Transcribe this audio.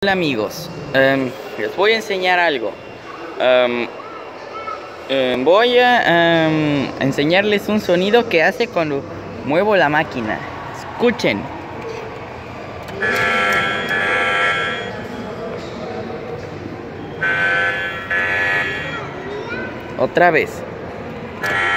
Hola amigos, les voy a enseñar algo. Voy a enseñarles un sonido que hace cuando muevo la máquina. Escuchen. Otra vez.